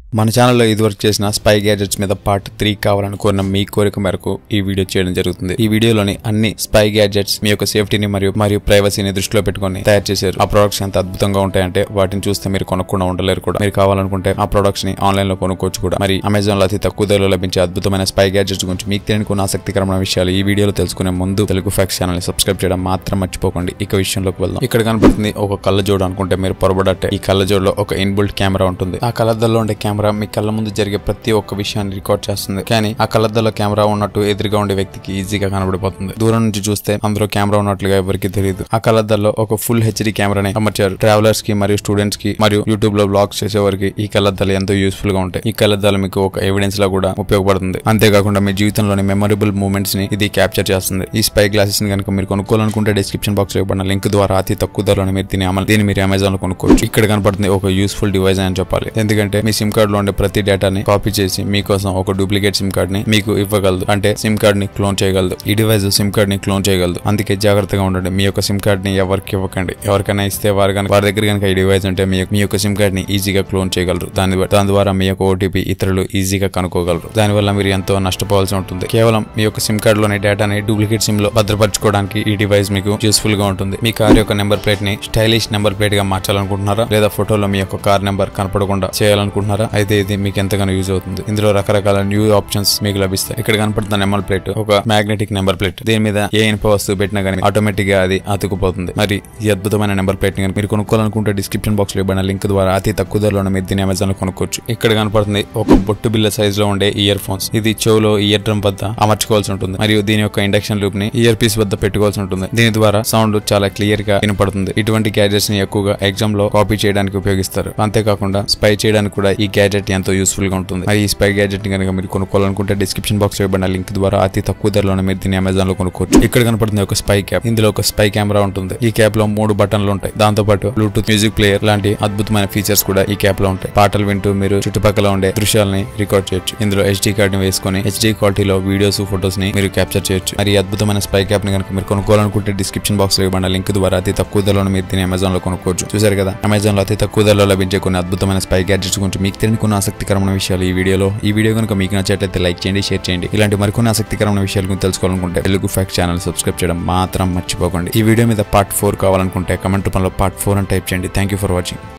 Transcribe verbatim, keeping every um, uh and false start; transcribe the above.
మన ఛానల్లో ఇదివరకు చేసిన స్పై గ్యాజెట్స్ మీద పార్ట్ త్రీ కావాలని కోరిన మీ కోరిక మేరకు ఈ వీడియో చేయడం జరుగుతుంది. ఈ వీడియోలోని అన్ని స్పై గ్యాజెట్స్ మీ యొక్క సేఫ్టీని మరియు మరియు ప్రైవసీని దృష్టిలో పెట్టుకుని తయారు చేశారు. ఆ ప్రొడక్ట్స్ ఎంత అద్భుతంగా ఉంటాయంటే వాటిని చూస్తే మీరు కొనుక్కుండా ఉండలేరు కూడా. మీరు కావాలనుకుంటే ఆ ప్రొడక్ట్స్ ని ఆన్లైన్ లో కొనుక్కోవచ్చు కూడా. మరి అమెజాన్ లో అతి తక్కువ ధరలో లభించే అద్భుతమైన స్పై గ్యాజెట్స్ గురించి మీకు తెలియని కొన్ని ఆసక్తికరమైన విషయాలు ఈ వీడియోలో తెలుసుకునే ముందు తెలుగు ఫ్యాక్స్ ఛానల్ ని సబ్స్క్రైబ్ చేయడం మాత్రం మర్చిపోకండి. ఇక విషయంలోకి వెళ్దాం. ఇక్కడ కనబడుతుంది ఒక కళ్ళజోడు అనుకుంటే మీరు పొరబడట్టే. ఈ కళ్ళజోడులో ఒక ఇన్బుల్ట్ కెమెరా ఉంటుంది. ఆ కళ్ళద్దాల్లో ఉండే కెమెరా మీ కళ్ళ ముందు జరిగే ప్రతి ఒక్క విషయాన్ని రికార్డ్ చేస్తుంది. కానీ ఆ కళ్ళద్దాలో కెమెరా ఉన్నట్టు ఎదురుగా ఉండే వ్యక్తికి ఈజీగా కనబడిపోతుంది. దూరం నుంచి చూస్తే అందులో కెమెరా ఉన్నట్లుగా ఎవరికి తెలియదు. ఆ కళ్ళద్దాల్లో ఒక ఫుల్ హెచ్డి కెమెరాని అమర్చారు. ట్రావెలర్స్ కి మరియు స్టూడెంట్స్ కి మరియు యూట్యూబ్ లో బ్లాగ్స్ చేసేవారికి ఈ కళ్ళద్దాలు ఎంతో యూస్ఫుల్ గా ఉంటాయి. ఈ కళ్ళద్దాలు మీకు ఒక ఎవిడెన్స్ లా కూడా ఉపయోగపడుతుంది. అంతేకాకుండా మీ జీవితంలోని మెమొరబుల్ మూమెంట్స్ ని ఇది క్యాప్చర్ చేస్తుంది. ఈ స్పై గ్లాసెస్ ని కనుక మీరు కొనుక్కోవాలనుకుంటే డిస్క్రిప్షన్ బాక్స్ లో ఇవ్వబడిన లింక్ ద్వారా అతి తక్కువ ధరలో మీరు దీని అమలు దీన్ని మీరు అమెజాన్ లో కొనుక్కోవచ్చు. ఇక్కడ కనపడుతుంది ఒక యూస్ఫుల్ డివైస్ అని చెప్పాలి. ఎందుకంటే మీ సిమ్ కార్డ్ లో ఉండే ప్రతి డేటాని కాపీ చేసి మీకోసం ఒక డూప్లికేట్ సిమ్ కార్డ్ ని మీకు ఇవ్వగలదు. అంటే సిమ్ కార్డ్ ని క్లోన్ చేయగలదు. ఈ డివైస్ సిమ్ కార్డ్ ని క్లోన్ చేయగలదు. అందుకే జాగ్రత్తగా ఉండండి. మీ యొక్క సిమ్ కార్డ్ ని ఎవరికి ఇవ్వకండి. ఎవరికైనా ఇస్తే వారు కనుక వారి దగ్గర కనుక ఈ డివైస్ ఉంటే మీ యొక్క సిమ్ కార్డ్ ని ఈజీగా క్లోన్ చేయగలరు. దాని దాని ద్వారా మీ యొక్క ఓటీపీ ఇతరులు ఈజీగా కనుక్కోగలరు. దానివల్ల మీరు ఎంతో నష్టపోవాల్సి ఉంటుంది. కేవలం మీ యొక్క సిమ్ కార్డ్ లోని డేటాని డూప్లికేట్ సిమ్ లో భద్రపరచుకోవడానికి ఈ డివైస్ మీకు యూస్ఫుల్ గా ఉంటుంది. మీ కార్ యొక్క నెంబర్ ప్లేట్ ని స్టైలిష్ నెంబర్ ప్లేట్ గా మార్చాలనుకుంటున్నారా? లేదా ఫోటోలో మీ యొక్క కార్ నెంబర్ కనపడకుండా చేయాలనుకుంటున్నారా? అయితే ఇది మీకు ఎంతగానో యూజ్ అవుతుంది. ఇందులో రకరకాల న్యూ ఆప్షన్స్ మీకు లభిస్తాయి. ఇక్కడ కనపడుతున్న నెంబర్ ప్లేట్ ఒక మ్యాగ్నెటిక్ నెంబర్ ప్లేట్. దీని మీద ఏ ఇనుప వస్తువు పెట్టినా గానీ ఆటోమేటిక్ గా అది అతుకుపోతుంది. మరి ఈ అద్భుతమైన నెంబర్ ప్లేట్ ని మీరు కొనుక్కోవాలనుకుంటే డిస్క్రిప్షన్ బాక్స్ లో ఇవ్వబడిన లింక్ ద్వారా అతి తక్కువ ధరలో మీరు దీన్ని అమెజాన్ లో కొనుక్కోవచ్చు. ఇక్కడ కనపడుతుంది ఒక బొట్టు బిల్ల సైజ్ లో ఉండే ఇయర్ ఫోన్స్. ఇది చెవులో ఇయర్ డ్రమ్ వద్ద అమర్చుకోవాల్సి ఉంటుంది. మరియు దీని యొక్క ఇండక్షన్ లూప్ ని ఇయర్ పీస్ వద్ద పెట్టుకోవాల్సి ఉంటుంది. దీని ద్వారా సౌండ్ చాలా క్లియర్ గా వినపడుతుంది. ఇటువంటి గ్యాజెట్స్ ని ఎక్కువగా ఎగ్జామ్ లో కాపీ చేయడానికి ఉపయోగిస్తారు. అంతేకాకుండా స్పై చేయడానికి కూడా ఈ గ్యాజెట్ ఎంతో యూస్ఫుల్ గా ఉంటుంది. మరి ఈ స్పై గ్యాజెట్ ని కనుక మీరు కొనుక్కోవాలనుకుంటే డిస్క్రిప్షన్ బాక్స్ లో ఇవ్వబడిన లింక్ ద్వారా అతి తక్కువ ధరలోనే మీరు దీన్ని అమెజాన్ లో కొనుక్కోవచ్చు. ఇక్కడ కనపడుతుంది ఒక స్పై క్యాప్. ఇందులో ఒక స్పై కెమెరా ఉంటుంది. ఈ క్యాప్ లో మూడు బటన్లు ఉంటాయి. దాంతో పాటు బ్లూటూత్ మ్యూజిక్ ప్లేయర్ లాంటి అద్భుతమైన ఫీచర్స్ కూడా ఈ క్యాప్ లో ఉంటాయి. పాటలు వింటూ మీరు చుట్టుపక్కల ఉండే దృశ్యాలని రికార్డ్ చేయొచ్చు. ఇందులో హెచ్డీ కార్డ్ ని వేసుకుని హెచ్డీ క్వాలిటీలో వీడియోస్ ఫోటోస్ ని మీరు క్యాప్చర్ చేయొచ్చు. మరి అద్భుతమైన స్పై క్యాప్ ని కనుక మీరు కొనుక్కోవాలనుకుంటే డిస్క్రిప్షన్ బాక్స్ లో ఇవ్వబడిన లింక్ ద్వారా అతి తక్కువ ధరలో మీరు దీన్ని అమెజాన్ లో కొనుక్కోవచ్చు. చూసారు కదా, అమెజాన్ లో అతి తక్కువ ధరలో లభించే కొన్ని అద్భుతమైన స్పై గ్యాడ్జెట్స్ గురించి మీకు తెలియని కొన్ని ఆసక్తికరమైన విషయాలు ఈ వీడియోలో. ఈ వీడియో కనుక మీకు నచ్చినట్లయితే లైక్ చేయండి, షేర్ చేయండి. ఇలాంటి మరికొన్ని ఆసక్తికరమైన విషయాల గురించి తెలుసుకోవాలనుకుంటే తెలుగు ఫ్యాక్స్ ఛానల్ సబ్స్క్రైబ్ చేయడం మాత్రం మర్చిపోకండి. ఈ వీడియో మీద పార్ట్ ఫోర్ కావాలనుకుంటే కమెంట్ రూపంలో పార్ట్ ఫోర్ అని టైప్ చేయండి. Thank you for watching.